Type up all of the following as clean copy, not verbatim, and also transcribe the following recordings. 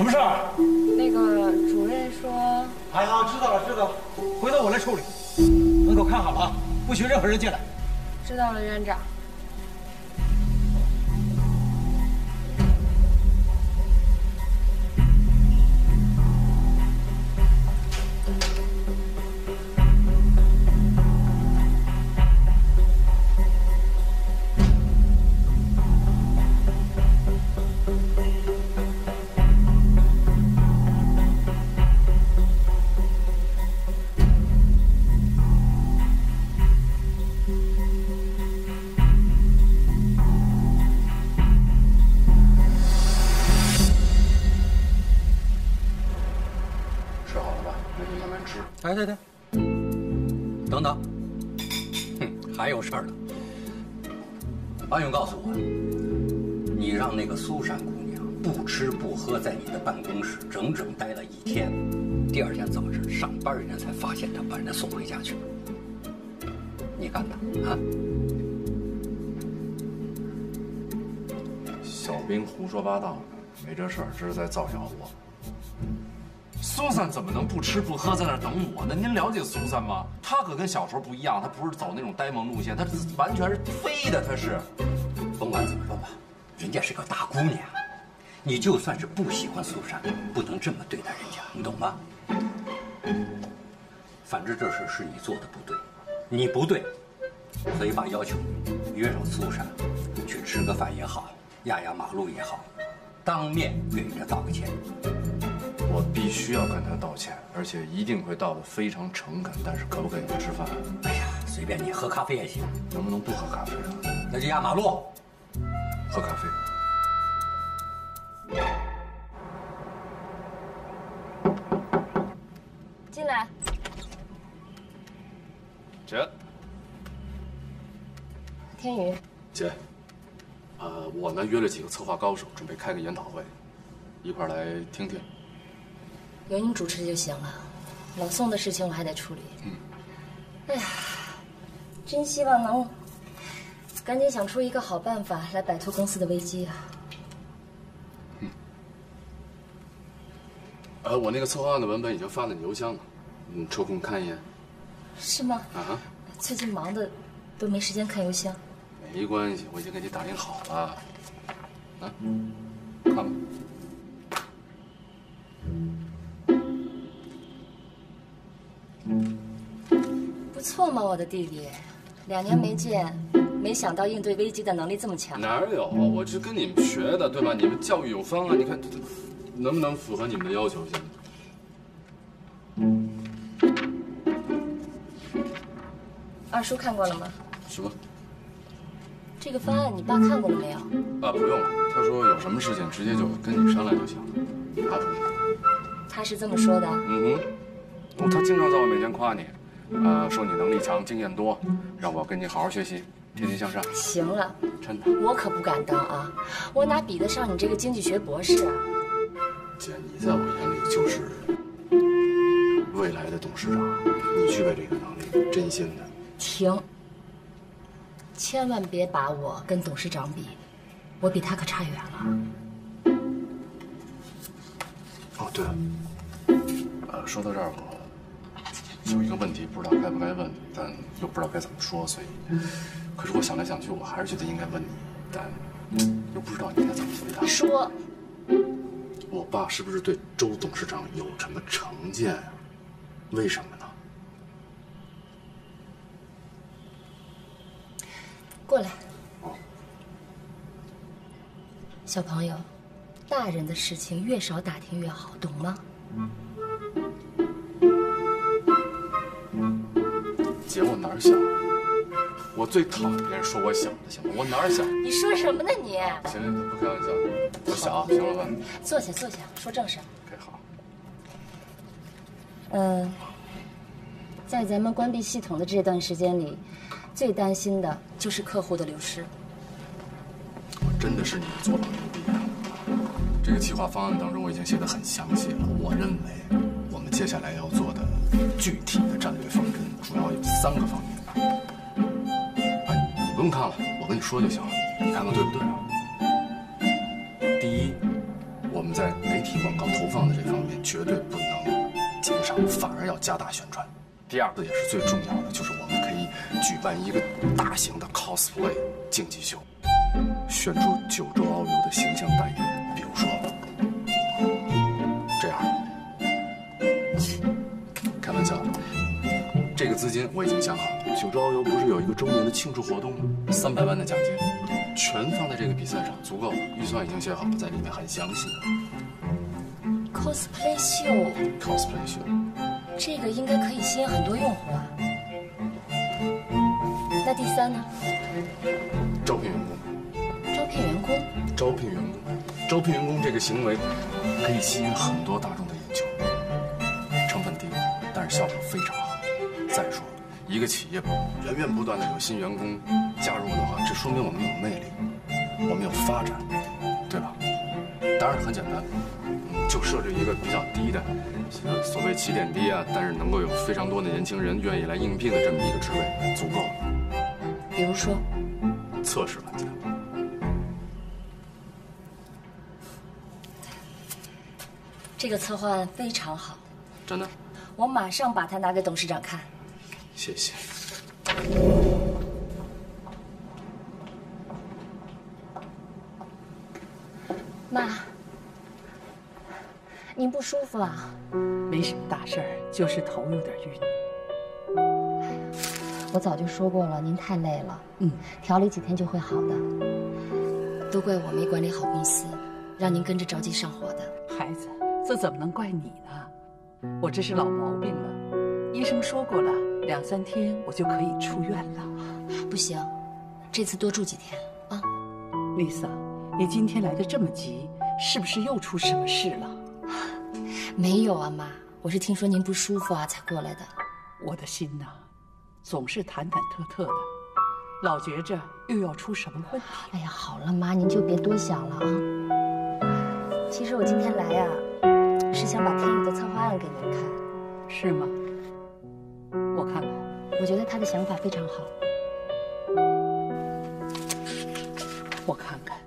么事儿？ 那个主任说， 哎呀，知道了，知道了，回头我来处理。门口看好了啊，不许任何人进来。 知道了，院长。 哎，对，等等，还有事儿呢。阿勇告诉我，你让那个苏珊姑娘不吃不喝，在你的办公室整整待了1天。第2天早晨上班，人家才发现她把人家送回家去了。你干的啊？ 小兵胡说八道呢，没这事儿，这是在造谣我。 苏珊怎么能不吃不喝在那儿等我呢？您了解苏珊吗？她可跟小时候不一样，她不是走那种呆萌路线，她完全是飞的，她是。 甭管怎么说吧，人家是个大姑娘，你就算是不喜欢苏珊，不能这么对待人家，你懂吗？反正这事是你做的不对，你不对，所以爸要求你约上苏珊，去吃个饭也好，压压马路也好，当面给人家道个歉。 我必须要跟他道歉，而且一定会道得非常诚恳。但是可不可以不吃饭？ 哎呀，随便你，喝咖啡也行。 能不能不喝咖啡啊？ 那就压马路。 喝咖啡。 进来。 姐。 天宇。 姐，我呢约了几个策划高手，准备开个研讨会，一块来听听。 由你主持就行了，老宋的事情我还得处理。哎呀，真希望能赶紧想出一个好办法来摆脱公司的危机啊！ 我那个策划案的文本已经发了你邮箱了，你抽空看一眼。 是吗？ 啊？ 最近忙的都没时间看邮箱。 没关系，我已经给你打印好了。啊，看吧。 不错嘛，我的弟弟，2年没见，没想到应对危机的能力这么强。 哪有？我是跟你们学的，对吧？你们教育有方啊，你看这能不能符合你们的要求？现在。 二叔看过了吗？ 什么？ 这个方案你爸看过了没有？ 啊，不用了。他说有什么事情直接就跟你商量就行了，他主意。 他是这么说的。 他经常在我面前夸你。 说你能力强、经验多，让我跟你好好学习，天天向上。 行了， 真的， 我可不敢当啊，我哪比得上你这个经济学博士啊？ 姐，你在我眼里就是未来的董事长，你具备这个能力，真心的。 停！千万别把我跟董事长比，我比他可差远了。 哦，对了，说到这儿我。 有一个问题，不知道该不该问，但又不知道该怎么说，所以，可是我想来想去，我还是觉得应该问你，但又不知道你该怎么回答。 说， 我爸是不是对周董事长有什么成见啊？为什么呢？ 过来。 哦。 小朋友，大人的事情越少打听越好，懂吗？ 姐，我哪儿想？我最讨厌别人说我想的，行吗？我哪儿想？ 你说什么呢你？ 行，不开玩笑，我想，行了吧？ 坐下，坐下，说正事。 好。 在咱们关闭系统的这段时间里，最担心的就是客户的流失。 我真的是你们左膀右臂啊！这个企划方案当中我已经写得很详细了。我认为我们接下来要做的具体的战略方针主要有3个方面。哎，你不用看了，我跟你说就行了，你看看对不对啊？第一，我们们在媒体广告投放的这方面绝对不能减少，反而要加大宣传。第二个也是最重要的，就是我们可以举办一个大型的 cosplay 竞技秀，选出九州遨游的形象代言人，比如说这样。开玩笑的，这个资金我已经想好了。九州遨游不是有一个周年的庆祝活动吗？300万的奖金，全放在这个比赛上，足够了。预算已经写好了，在里面很详细。 cosplay 秀 cosplay 秀， 这个应该可以吸引很多用户啊。那第3呢？ 招聘员工。 招聘员工。 招聘员工，招聘员工这个行为可以吸引很多大众的眼球，成本低，但是效果非常好。再说了，一个企业源源不断的有新员工加入的话，这说明我们有魅力，我们有发展，对吧？当然很简单，就设置一个比较低的，所谓起点低啊，但是能够有非常多的年轻人愿意来应聘的这么一个职位，足够了。 比如说， 测试玩家。 这个策划案非常好， 真的？ 我马上把它拿给董事长看。 谢谢。 妈，您不舒服啊？ 没什么大事儿，就是头有点晕。 我早就说过了，您太累了，调理几天就会好的。都怪我没管理好公司，让您跟着着急上火的。 孩子，这怎么能怪你呢？我这是老毛病了，医生说过了，2、3天我就可以出院了。 不行，这次多住几天啊。 丽萨，你今天来的这么急，是不是又出什么事了？ 没有啊，妈，我是听说您不舒服啊才过来的。 我的心呐，总是忐忐忑忑的，老觉着又要出什么问题。 哎呀，好了，妈，您就别多想了啊。其实我今天来呀，是想把天宇的策划案给您看。 是吗？我看看。 我觉得他的想法非常好。 我看看，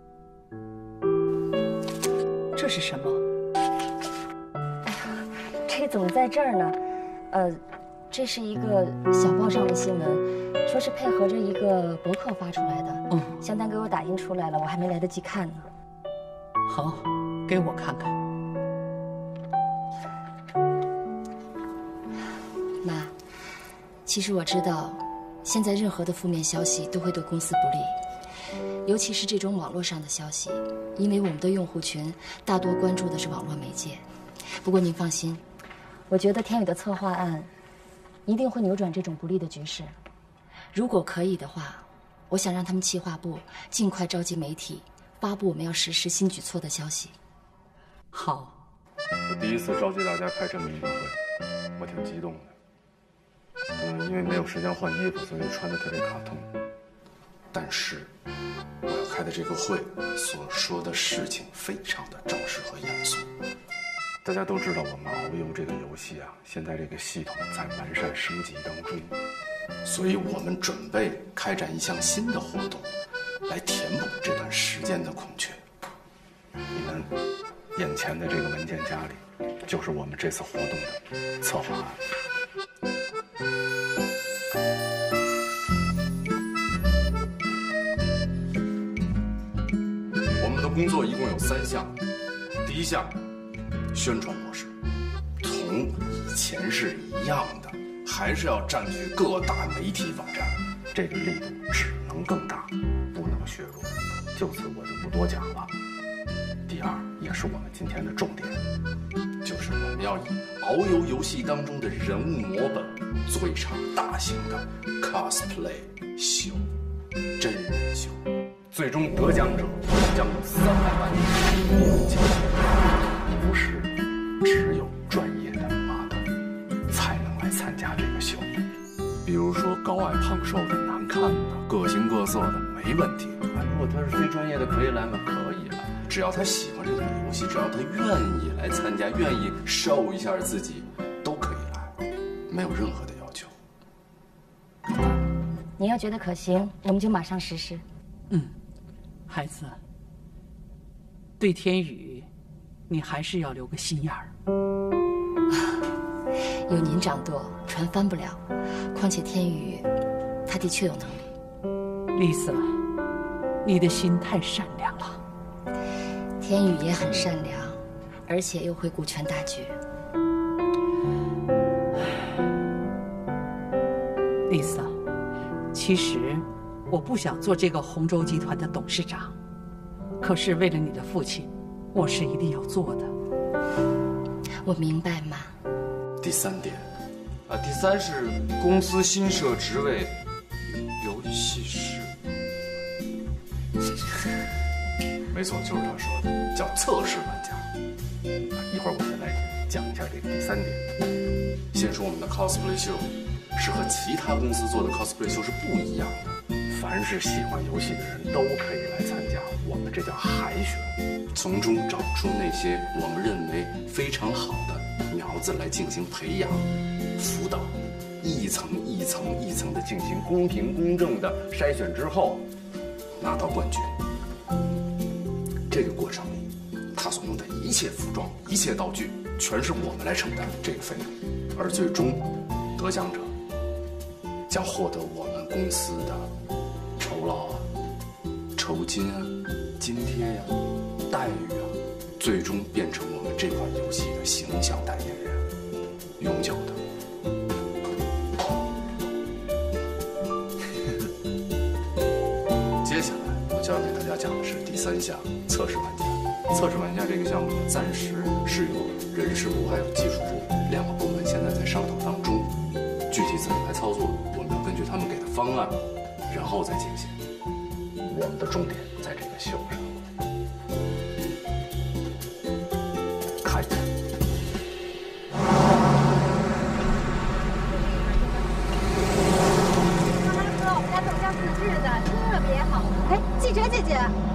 这是什么？ 哎呀，这个怎么在这儿呢？这是一个小报上的新闻，说是配合着一个博客发出来的。向丹给我打印出来了，我还没来得及看呢。 好，给我看看。 妈，其实我知道，现在任何的负面消息都会对公司不利，尤其是这种网络上的消息，因为我们的用户群大多关注的是网络媒介。不过您放心，我觉得天宇的策划案一定会扭转这种不利的局势。如果可以的话，我想让他们企划部尽快召集媒体，发布我们要实施新举措的消息。 好。 我第一次召集大家开这么一个会，我挺激动的。因为没有时间换衣服，所以穿得特别卡通。但是我要开的这个会所说的事情非常的正式和严肃。大家都知道我们遨游这个游戏啊，现在这个系统在完善升级当中，所以我们准备开展一项新的活动，来填补这段时间的空缺。你们眼前的这个文件夹里，就是我们这次活动的策划案。我们的工作一共有3项，第一项，宣传模式，同以前是一样的，还是要占据各大媒体网站，这个力度只能更大，不能削弱。就此我就不多讲了。第二，也是我们今天的重点，就是我们要以遨游游戏当中的人物模本做一场大型的 cosplay 秀，真人秀。最终得奖者将有300万元奖金，不是只有专业的model才能来参加这个秀。比如说高矮胖瘦的、难看的、各形各色的，没问题。如果他是非专业的，可以来吗？可以来，只要他喜欢这款游戏，只要他愿意来参加，愿意show一下自己，都可以来，没有任何的要求。 您要觉得可行，我们就马上实施。 孩子，对天宇， 你还是要留个心眼儿。 有您掌舵，船翻不了。况且天宇，他的确有能力。 丽丝，你的心太善良了。 天宇也很善良，而且又会顾全大局。 丽丝，其实我不想做这个红州集团的董事长，可是为了你的父亲，我是一定要做的。 我明白嘛。 第3点， 第3是公司新设职位，游戏室。 没错，就是他说的，叫测试玩家。一会儿我们来讲一下这个第3点。先说我们的 cosplay 秀，是和其他公司做的 cosplay 秀是不一样的。凡是喜欢游戏的人都可以来参加，我们这叫海选，从中找出那些我们认为非常好的苗子来进行培养、辅导，一层一层一层的进行公平公正的筛选之后，拿到冠军。这个过程里，他所用的一切服装、一切道具，全是我们来承担这个费用，而最终得奖者将获得我们公司的酬劳啊、酬金啊、津贴呀、待遇啊，最终变成我们这款游戏的形象代言人，永久的。接下来我将要给大家讲的是第3项测试玩家。测试玩家这个项目呢，暂时是由人事部还有技术部2个部门现在在商讨当中，具体怎么来操作，我们要根据他们给的方案，然后再进行。我们的重点在这个秀上，看一下。 妈妈说我们家豆浆自制的，特别好。哎，记者姐姐。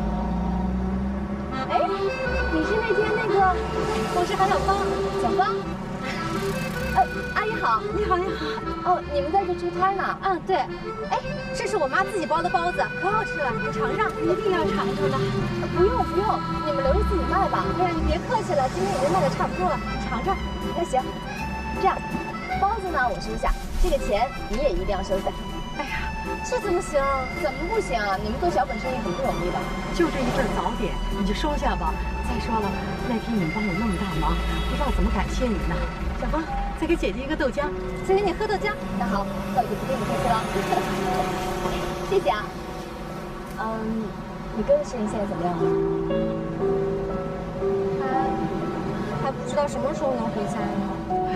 哎，你是那天那个，我是韩小芳，小芳。阿姨好，你好，你好。哦，你们在这出摊呢？嗯，对。哎，这是我妈自己包的包子，可好吃了，你尝尝，一定要尝尝的。不用不用，你们留着自己卖吧。哎呀，你别客气了，今天已经卖的差不多了，你尝尝。那行，这样，包子呢我收下，这个钱你也一定要收下。哎呀，这怎么行？怎么不行？你们做小本生意很不容易的。就这一份早点，你就收下吧。再说了，那天你们帮我那么大忙，不知道怎么感谢你呢。小芳，再给姐姐一个豆浆，再给你喝豆浆。那好，那我就不跟你客气了。谢谢啊。你哥的事情现在怎么样了？还不知道什么时候能回家呢。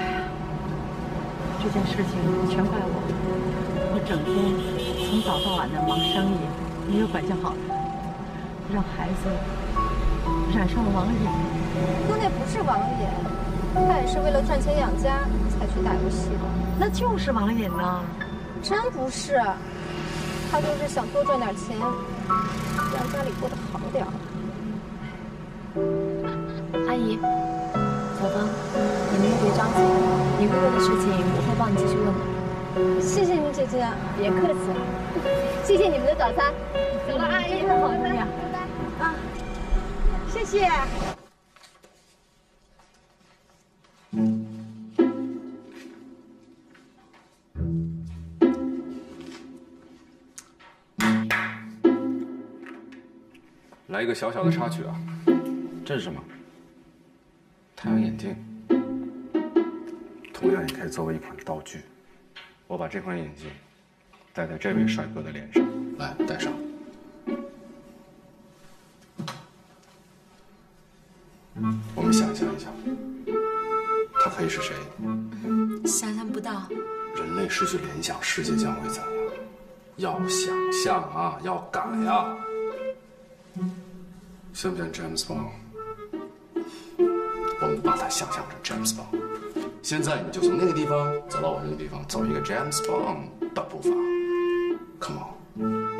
这件事情全怪我，我整天从早到晚的忙生意，没有管教好他，让孩子染上了网瘾。 哥那不是网瘾，他也是为了赚钱养家才去打游戏的。 那就是网瘾呐！ 真不是，他就是想多赚点钱，让家里过得好点。 阿姨，小芳，你们也别着急，你哥哥的事情我会帮你继续问的。 谢谢你姐姐， 别客气了。谢谢你们的早餐。 走了，阿姨， 好姑娘。 拜拜。啊，谢谢。 来一个小小的插曲啊，这是什么？太阳眼镜，同样也可以作为一款道具。我把这款眼镜戴在这位帅哥的脸上，来，戴上。我们想象一下，他可以是谁？ 想象不到。 人类失去联想，世界将会怎样？要想象啊，要改啊！像不像 James Bond？ 我们把它想象成 James Bond。现在你就从那个地方走到我这个地方，走一个 James Bond 的步伐。Come on。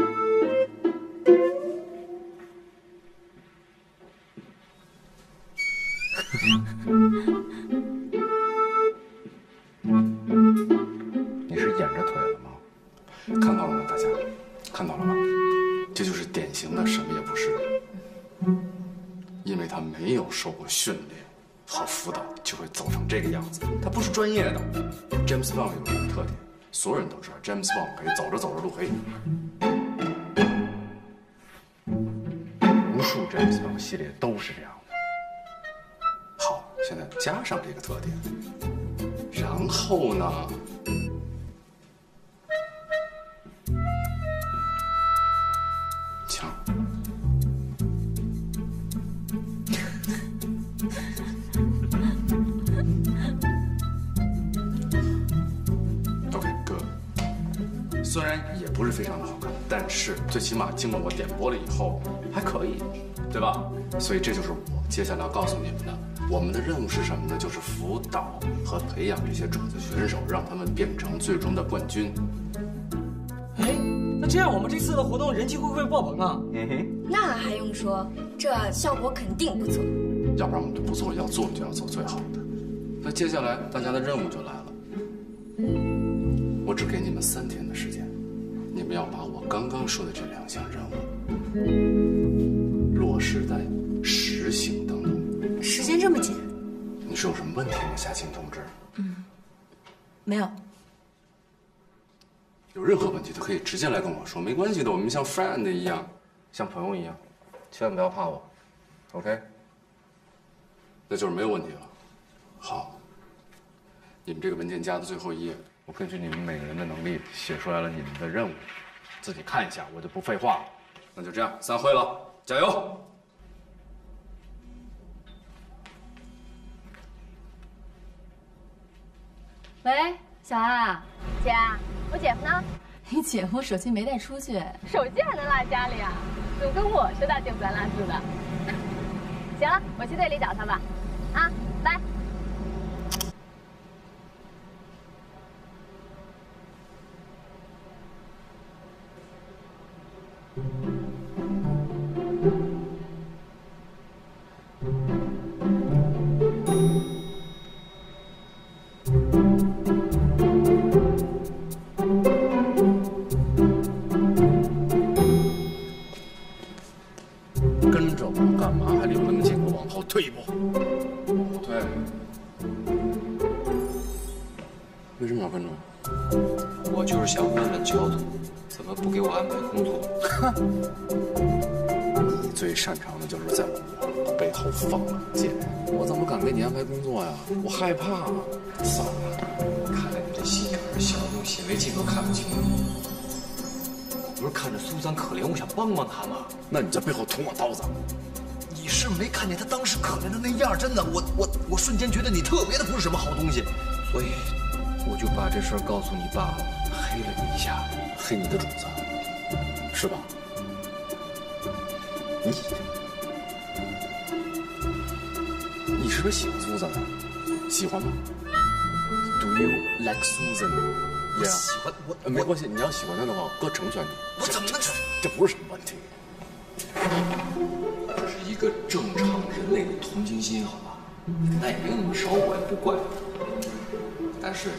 你是掩着腿了吗？看到了吗，大家？看到了吗？这就是典型的什么也不是，因为他没没有受过训练和辅导，就会走成这个样子。他不是专业的。James Bond 有什么特点？所有人都知道，James Bond 可以走着走着路可以。无数 James Bond 系列都是这样的。好，现在加上这个特点，然后呢？枪。OK， 哥，虽然也不是非常的好看，但是最起码经过我点拨了以后还可以，对吧？所以这就是我接下来要告诉你们的。我们的任务是什么呢？就是辅导和培养这些种子选手，让他们变成最终的冠军。 哎，那这样我们这次的活动人气会不会爆棚啊？ 那还用说，这效果肯定不错。 要不然我们就不做，要做就要做最好的。那接下来大家的任务就来了，我只给你们3天的时间，你们要把我刚刚说的这2项任务落实在实行当中。 时间这么紧， 你是有什么问题吗，夏青同志？ 没有。 有任何问题都可以直接来跟我说，没关系的，我们像 friend 一样，像朋友一样，千万不要怕我 ，OK？ 那就是没有问题了。好，你们这个文件夹的最后一页，我根据你们每个人的能力写出来了你们的任务，自己看一下，我就不废话了。那就这样，散会了，加油！ 喂，小安， 姐，我姐夫呢？ 你姐夫手机没带出去， 手机还能落家里啊？怎么跟我似的，就不拉拉似的？行了，我去队里找他吧。啊，拜。 跟着我干嘛？还留那么近，我往后退一步。往后退。为什么要跟着我？ 我就是想问问乔总，怎么不给我安排工作？ 你最擅长的就是在我的背后放冷箭，我怎么敢给你安排工作呀？我害怕。算了， 看来你这心眼儿小，用显微镜都看不清楚。不是看着苏珊可怜，我想帮帮她吗？ 那你在背后捅我刀子？ 你是没看见她当时可怜的那样，真的，我瞬间觉得你特别的不是什么好东西， 所以我就把这事儿告诉你爸，黑了你一下， 黑你的主子，是吧？你是不是喜欢苏珊呢？喜欢吗 ？Do you like Susan？ 我喜欢没关系，你要喜欢她的话，哥成全你。 我怎么能这不是什么问题。 这是一个正常人类的同情心，好吧？那也没有那么少，我也不怪你。但是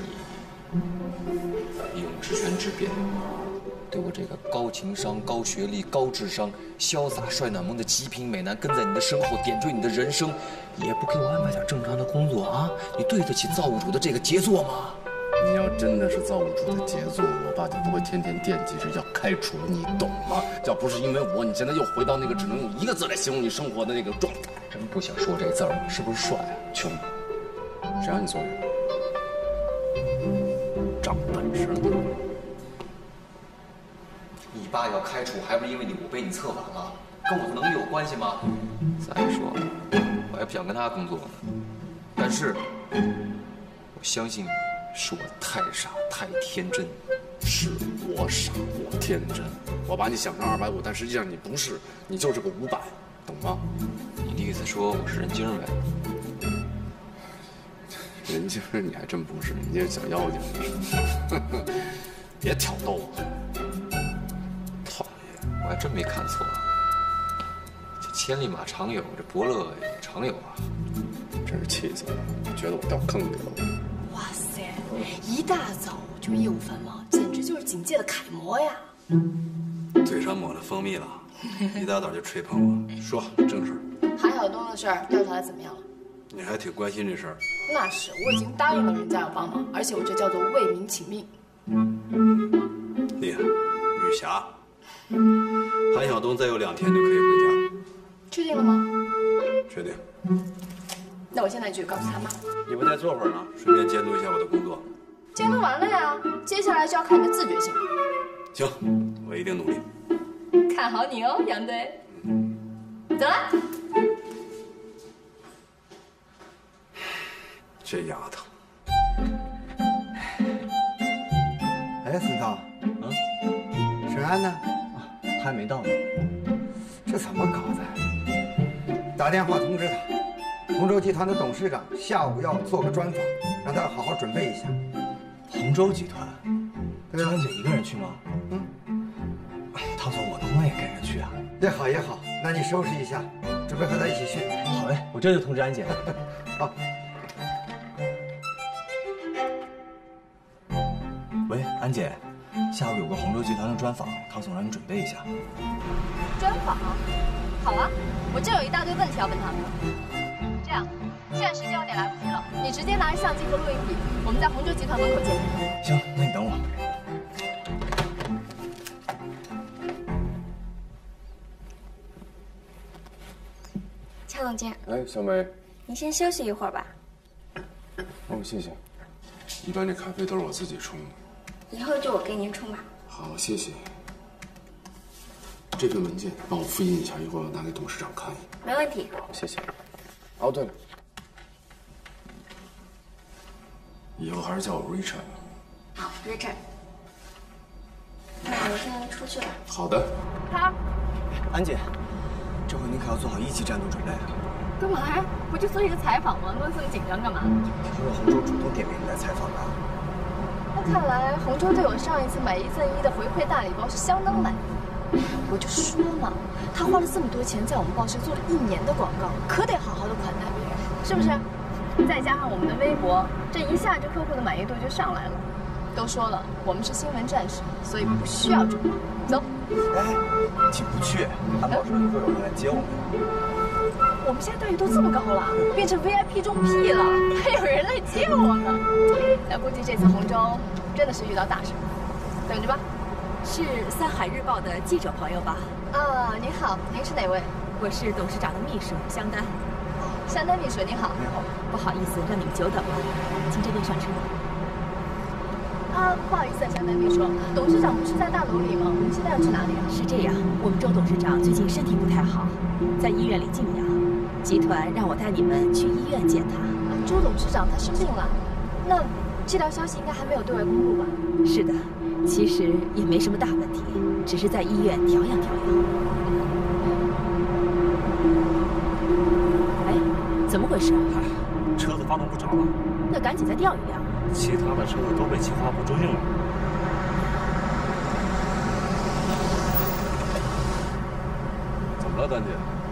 你用职权之便，对我这个高情商、高学历、高智商、潇洒帅暖萌的极品美男，跟在你的身后点缀你的人生，也不给我安排点正常的工作啊？你对得起造物主的这个杰作吗？ 你要真的是造物主的杰作，我爸就不会天天惦记着要开除你，懂吗？要不是因为我，你现在又回到那个只能用1个字来形容你生活的那个状态。 真不想说这字儿，是不是帅啊？ 穷，谁让你做人？长本事呢？ 你爸要开除，还不是因为我被你策反了？跟我的能力有关系吗？再说，我还不想跟他工作呢。但是，我相信是我太傻太天真。 是我傻，我天真。我把你想成250，但实际上你不是，你就是个500，懂吗？ 你的意思说我是人精呗？ 人精你还真不是，你这小妖精。别挑逗我。 讨厌，我还真没看错。这千里马常有，这伯乐也常有啊。 真是气死我了，觉得我掉坑里了。 哇塞，一大早就业务繁忙，简直就是警界的楷模呀！ 嘴上抹了蜂蜜了，一大早就吹捧我，说正事。 还好晓东的事儿调查的怎么样了？ 你还挺关心这事儿。 那是，我已经答应了人家要帮忙，而且我这叫做为民请命。 厉害，女侠。韩晓东再有2天就可以回家。 确定了吗？ 确定。 那我现在去告诉他妈。 你不再坐会儿呢？顺便监督一下我的工作。 监督完了呀，接下来就要看你的自觉性了。 行，我一定努力。 看好你哦，杨队。走了。 这丫头。 哎，孙涛，沈安呢？ 啊，他还没到呢。 这怎么搞的？打电话通知他，洪州集团的董事长下午要做个专访，让他好好准备一下。 洪州集团， 对啊， 安姐一个人去吗？汤总，我能不能也跟着去啊？ 也好也好，那你收拾一下，准备和他一起去。 好嘞，我这就通知安姐。 好。 喂，安姐，下午有个洪州集团的专访，汤总让你准备一下。 专访？好啊，我这有一大堆问题要问他们。这样，现在时间有点来不及了，你直接拿着相机和录音笔，我们在洪州集团门口见面。 行，那你等我。 乔总监， 哎，小美， 你先休息一会儿吧。 哦，谢谢。一般这咖啡都是我自己冲的。 以后就我给您冲吧。 好，谢谢。这份文件帮我复印一下，一会儿我拿给董事长看一眼。 没问题。 好，谢谢。哦，对了，以后还是叫我 Richard 吧。 好 ，Richard。那我先出去了。 好的。 好。 安姐，这回您可要做好1级战斗准备。 干嘛呀？不就做一个采访吗？弄得这么紧张干嘛？ 因为洪州主动点名你来采访的。 那看来洪州对我上一次买1赠1的回馈大礼包是相当满意。我就说嘛，他花了这么多钱在我们报社做了1年的广告，可得好好的款待别人，是不是？再加上我们的微博，这一下这客户的满意度就上来了。都说了，我们是新闻战士，所以不需要准备。走。 哎，请不去，安保车里会有人来接我们。 我们现在待遇都这么高了，变成 VIP 中 P 了，还有人来接我呢。那估计这次洪州真的是遇到大事，等着吧。 是三海日报的记者朋友吧？ 啊，您好，您是哪位？ 我是董事长的秘书香丹。 香丹秘书，您好。 你好。 不好意思让你们久等了，请这边上车。 啊，不好意思，香丹秘书，董事长不是在大楼里吗？我们现在要去哪里啊？ 是这样，我们周董事长最近身体不太好，在医院里静养。集团让我带你们去医院见他。 周董事长他生病了，那这条消息应该还没有对外公布吧？ 是的，其实也没什么大问题，只是在医院调养调养。哎，怎么回事？ 嗨，车子发动不着了。 那赶紧再调一辆。 其他的车子都被企划部征用了。 怎么了，丹姐？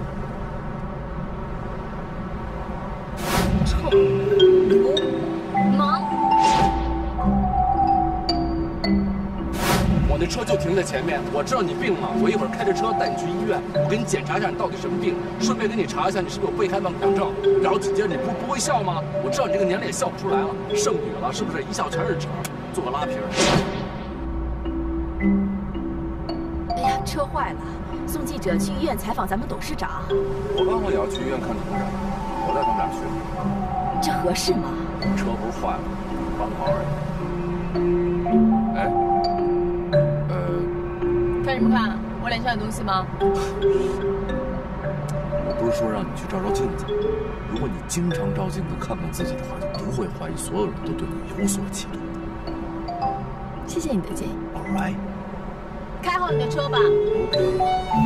臭流氓！ 我那车就停在前面，我知道你病了，我一会儿开着车带你去医院，我给你检查一下你到底什么病，顺便给你查一下你是不是有被害妄想症。然后紧接着你不会笑吗？我知道你这个年龄也笑不出来了，剩女了是不是？一笑全是褶，做个拉皮儿。 哎呀，车坏了，送记者去医院采访咱们董事长。 我刚好也要去医院看董事长，我带他们俩去。 这合适吗？ 车不是坏了，刚好而已。哎， 看什么看？我脸上有东西吗？ 我不是说让你去照照镜子，如果你经常照镜子看看自己的话，就不会怀疑所有人都对你有所企图。 谢谢你的建议。 All right。 开好你的车吧。 OK。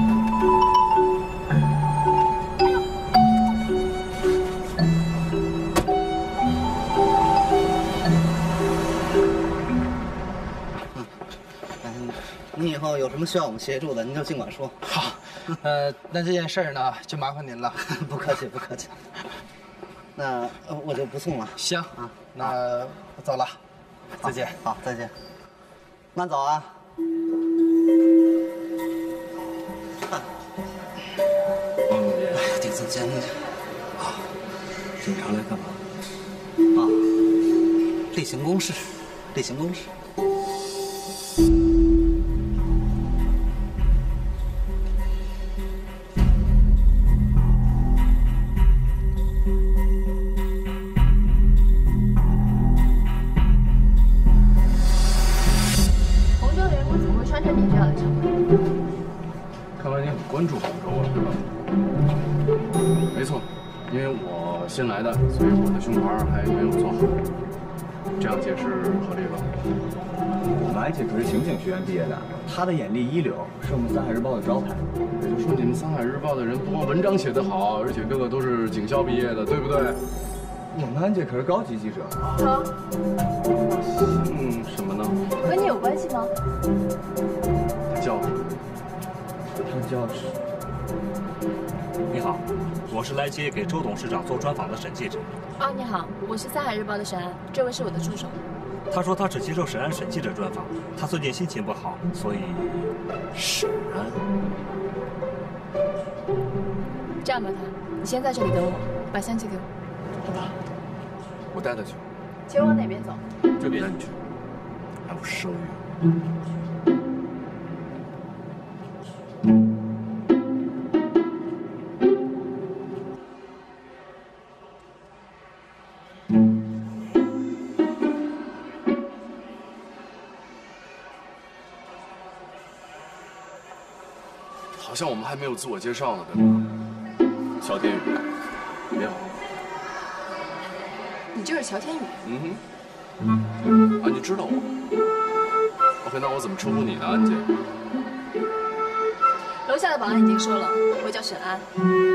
您以后有什么需要我们协助的，您就尽管说。 好，那这件事儿呢，就麻烦您了。 不客气，不客气。那我就不送了。 行啊，那我走了，再见。 好，再见。慢走啊。 顶子， 子监的。 啊，警察来干嘛？ 啊，例行公事，例行公事。 洪州的员工怎么会穿着你这样来上班？ 看来你很关注洪州啊，是吧？没错，因为我新来的，所以我的胸牌还没有做好。这样解释合理吧？ 我们安姐可是刑警学院毕业的，她的眼力一流，是我们《三海日报》的招牌。 也就是说，你们《三海日报》的人不光文章写得好，而且个个都是警校毕业的，对不对？ 我们安姐可是高级记者。 好， 姓什么呢？ 和你有关系吗？ 他叫你好，我是来接给周董事长做专访的沈记者。 啊，你好，我是《三海日报》的沈安，这位是我的助手。 他说他只接受沈安沈记者专访，他最近心情不好，所以沈安。 这样吧，你先在这里等我，把相机给我。 好吧，我带他去。 请往哪边走？ 这边。带你去，还有声誉。好像我们还没有自我介绍呢，对吧？乔天宇，你好。 你就是乔天宇。 嗯哼。啊，你知道我 ？OK， 那我怎么称呼你呢，安姐？ 楼下的保安已经说了，我叫沈安。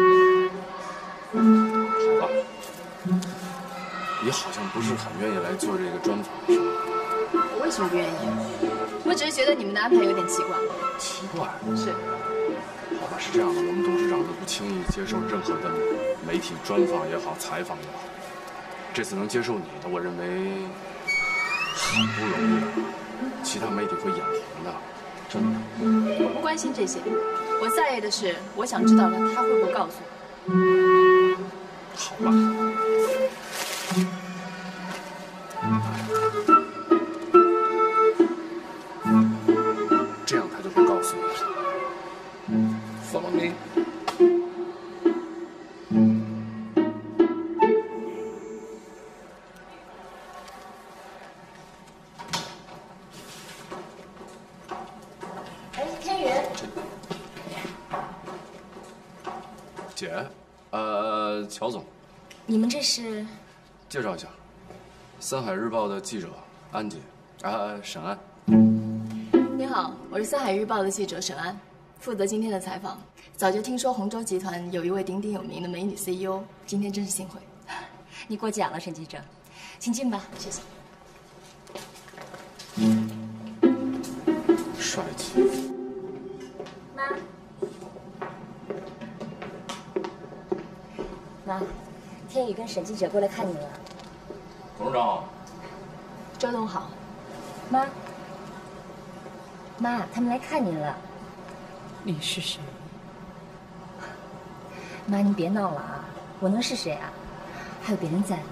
好吧。你好像不是很愿意来做这个专访，是吗？ 我为什么不愿意？我只是觉得你们的安排有点奇怪。 奇怪？ 是。 好吧，是这样的，我们董事长都不轻易接受任何的媒体专访也好，采访也好。这次能接受你的，我认为很不容易。其他媒体会眼红的，真的。 我不关心这些，我在意的是，我想知道他会不会告诉我。 好吧。这样他就会告诉你了。Follow me。 哎，天宇。 姐，乔总。 你们这是？ 介绍一下，《三海日报》的记者安姐，沈安。 你好，我是《三海日报》的记者沈安，负责今天的采访。早就听说洪州集团有一位鼎鼎有名的美女 CEO， 今天真是幸会。 你过奖了，沈记者，请进吧。 谢谢。 帅气。 妈。妈，天宇跟沈记者过来看你了。 董事长。 周董好。 妈。妈，他们来看您了。 你是谁？ 妈，您别闹了啊！我能是谁啊？还有别人在呢。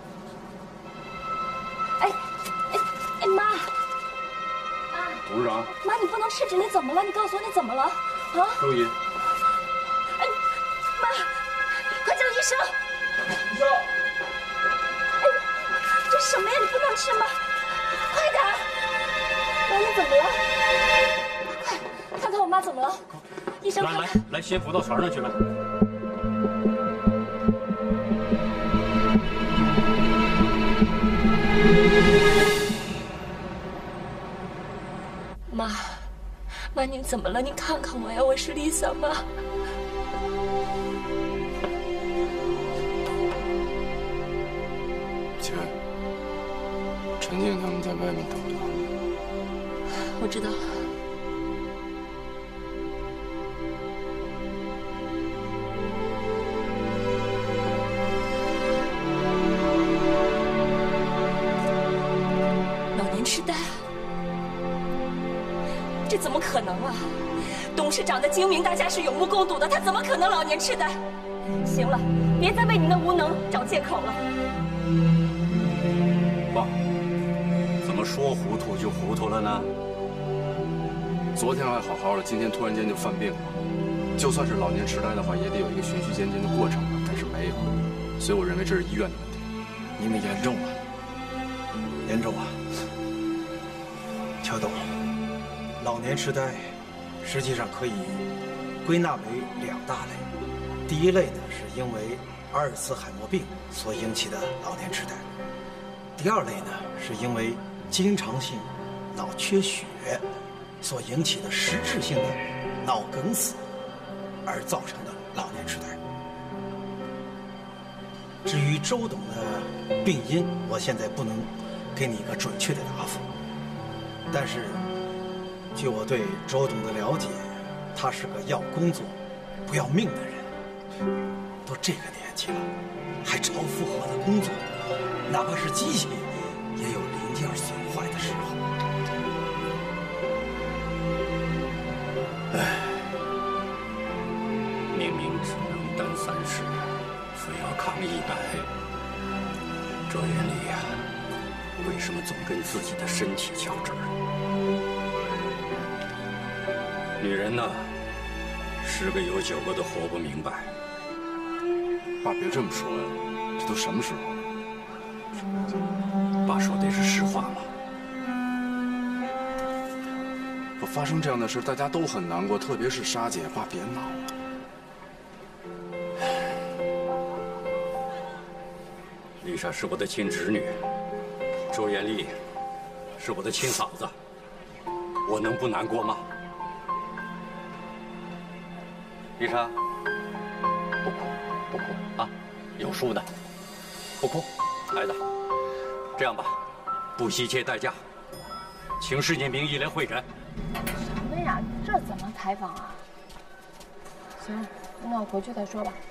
哎，妈！ 董事长。 妈，你不能吃纸，你怎么了？你告诉我你怎么了？啊？ 周姨。 哎，妈，快叫医生！ 医生。 哎，这什么呀？你不能吃吗？快点！妈，你怎么了？快看看我妈怎么了？医生， 来，先扶到床上去吧。 妈，您怎么了？您看看我呀，我是Lisa妈。 姐，陈静他们在外面等着。 我知道。老年痴呆？这怎么可能啊！董事长的精明，大家是有目共睹的，他怎么可能老年痴呆？ 行了，别再为你的无能找借口了。 爸，怎么说糊涂就糊涂了呢？ 昨天还好好的，今天突然间就犯病了。就算是老年痴呆的话，也得有一个循序渐进的过程吧，但是没有，所以我认为这是医院的问题。 你们严重了，严重啊！乔董，老年痴呆实际上可以归纳为2大类。第一类呢，是因为阿尔茨海默病所引起的老年痴呆；第二类呢，是因为经常性脑缺血所引起的实质性的脑梗死而造成的老年痴呆。至于周董的病因，我现在不能给你一个准确的答复。但是，据我对周董的了解，他是个要工作不要命的人。都这个年纪了，还超负荷的工作，哪怕是机器，也有零件损坏的时候。 唉，明明只能担30，非要扛100。周元丽呀，为什么总跟自己的身体较真儿？女人呢，10个有9个都活不明白。 爸，别这么说呀，这都什么时候了？ 爸说的是实话吗？ 不发生这样的事，大家都很难过，特别是莎姐。爸，别闹了。 丽莎是我的亲侄女，周元丽是我的亲嫂子，我能不难过吗？丽莎，不哭，不哭啊，有数的，不哭，孩子。这样吧，不惜一切代价，请市建明医来会诊。 什么呀？这怎么采访啊？行，那我回去再说吧。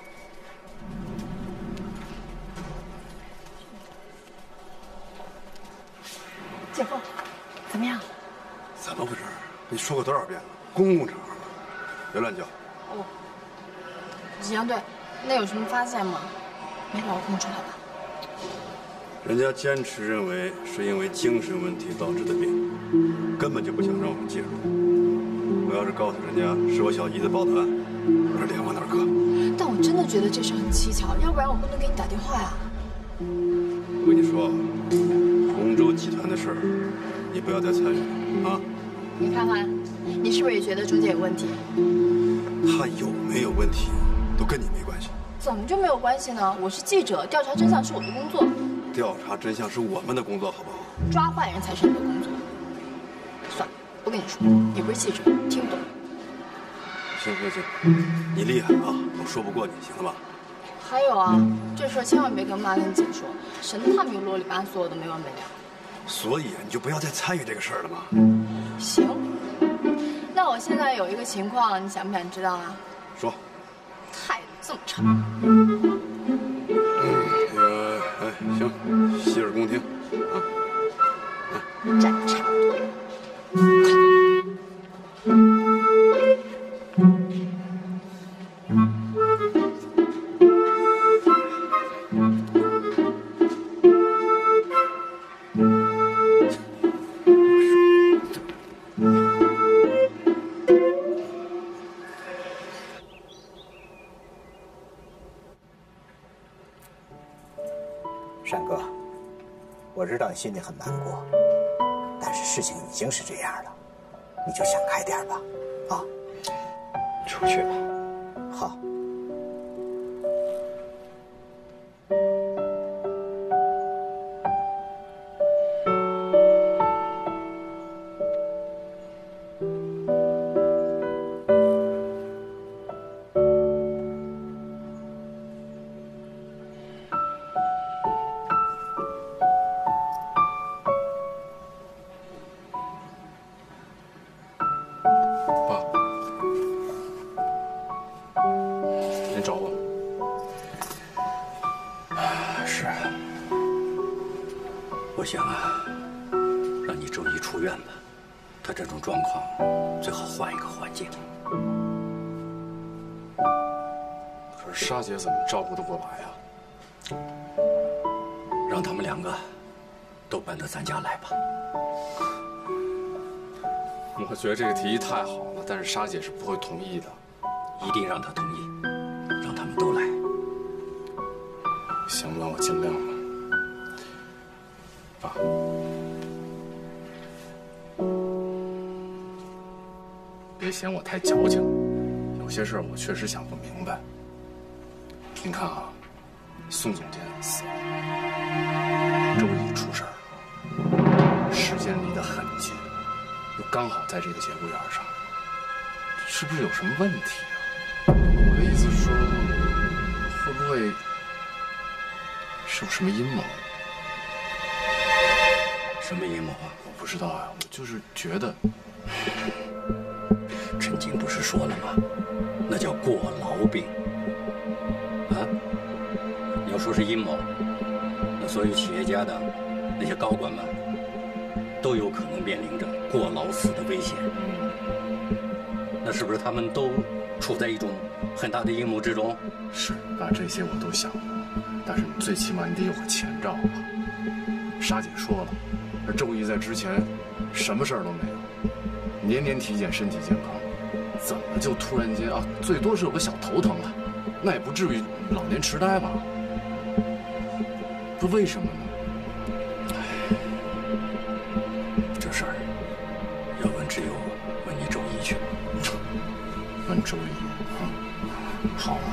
姐夫，怎么样？ 怎么回事？你说过多少遍了？公共场合，别乱叫。 哦，吉祥队，那有什么发现吗？没把我供出来吧？ 人家坚持认为是因为精神问题导致的病，根本就不想让我们介入。我要是告诉人家是我小姨子报的案，我这脸往哪儿搁？ 但我真的觉得这事很蹊跷，要不然我不能给你打电话呀。 我跟你说，洪州集团的事儿，你不要再参与了啊！ 你看看，你是不是也觉得周姐有问题？ 她有没有问题，都跟你没关系。 怎么就没有关系呢？我是记者，调查真相是我的工作。 调查真相是我们的工作，好不好？ 抓坏人才是你的工作。算了，不跟你说，你不是记者，听不懂。 行，你厉害啊！我说不过你，行了吧？ 还有啊，这事千万别跟妈跟姐说，省得他们又啰里吧嗦的没完没了。 所以你就不要再参与这个事儿了嘛。 行，那我现在有一个情况，你想不想知道啊？ 说。 态度这么差。 行，洗耳恭听啊。 站差不多。 山哥，我知道你心里很难过，但是事情已经是这样了，你就想开点吧，啊， 出去吧。 好。 我想啊，让你周一出院吧，他这种状况最好换一个环境。 可可是沙姐怎么照顾得过来呀？ 让他们两个都搬到咱家来吧。 我觉得这个提议太好了，但是沙姐是不会同意的。 一定让她同意，让他们都来。 行吧，我尽量吧。爸，别嫌我太矫情，有些事儿我确实想不明白。您看啊，宋总监死了，周易出事儿了，时间离得很近，又刚好在这个节骨眼上，是不是有什么问题啊？我的意思是说，会不会是有什么阴谋？ 什么阴谋啊？ 我不知道啊，我就是觉得。 陈静不是说了吗？那叫过劳病。啊，你要说是阴谋，那所有企业家的那些高管们都有可能面临着过劳死的危险。那是不是他们都处在一种很大的阴谋之中？ 是，把这些我都想过，但是你最起码你得有个前兆啊。沙姐说了，而周易在之前什么事儿都没有，年年体检，身体健康，怎么就突然间啊，最多是有个小头疼啊，那也不至于老年痴呆吧？不，为什么呢？ 这事儿要问，只有问你周易去。 问周易啊，好啊。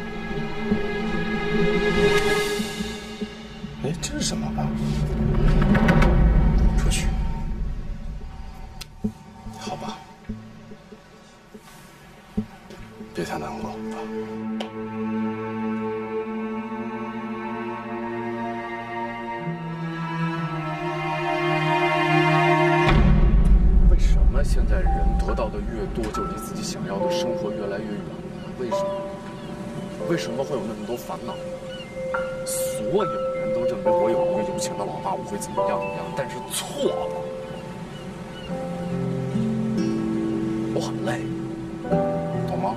哎，这是什么吧？ 出去。 好吧，别太难过啊。为什么现在人得到的越多，就离自己想要的生活越来越远呢？为什么？为什么会有那么多烦恼？所有人都认为我有一个有钱的老爸，我会怎么样，但是错了。我很累，懂吗？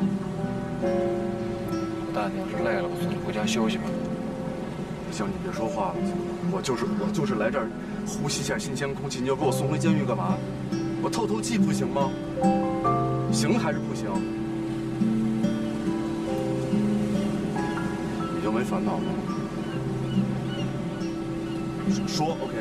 老大，你要是累了，我送你回家休息吧。 行，你别说话了，我就是来这儿呼吸一下新鲜空气，你要给我送回监狱干嘛？我透透气不行吗？行还是不行？你就没烦恼吗？说 OK。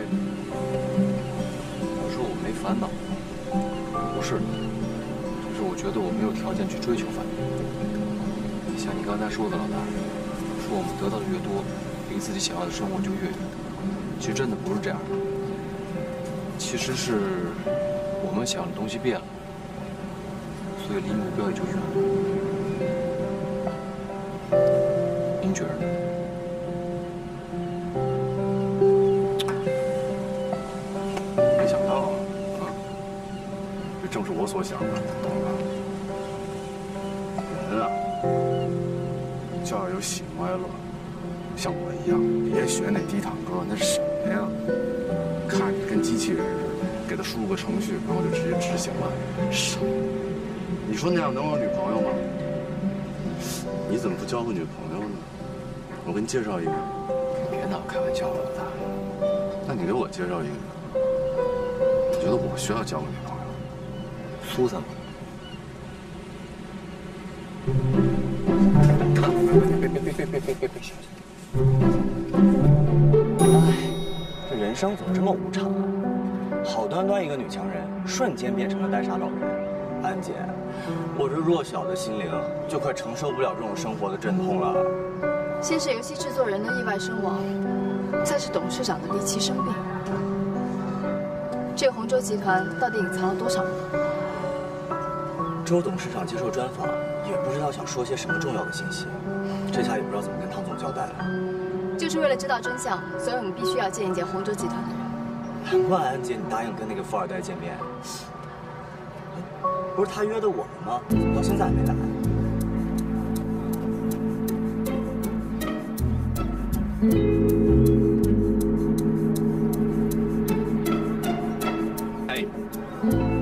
我说我没烦恼，不是的，只是我觉得我没有条件去追求烦恼。像你刚才说的，老大，说我们得到的越多，离自己想要的生活就越远。其实真的不是这样的，其实是我们想要的东西变了，所以离目标也就远了。您觉得呢？ 没想到啊，这正是我所想的，懂了。人啊，就要有喜怒哀乐，像我一样，别学那低堂哥，那是什么呀？看你跟机器人似的，给他输入个程序，然后就直接执行了。什么？你说那样能有女朋友吗？你怎么不交个女朋友呢？我给你介绍一个。 别拿我开玩笑了，老大。 那你给我介绍一个。我觉得我需要交个女朋友。 苏珊吗？ 别！哎，这人生怎么这么无常啊？好端端一个女强人，瞬间变成了呆傻老人。安姐，我这弱小的心灵就快承受不了这种生活的阵痛了。 先是游戏制作人的意外身亡，再是董事长的离奇生病。这个红州集团到底隐藏了多少人？ 周董事长接受专访，也不知道想说些什么重要的信息，这下也不知道怎么跟汤总交代了。 就是为了知道真相，所以我们必须要见一见红州集团的人。 难怪安姐你答应跟那个富二代见面，不是他约的我们吗？怎么到现在还没来？ 哎，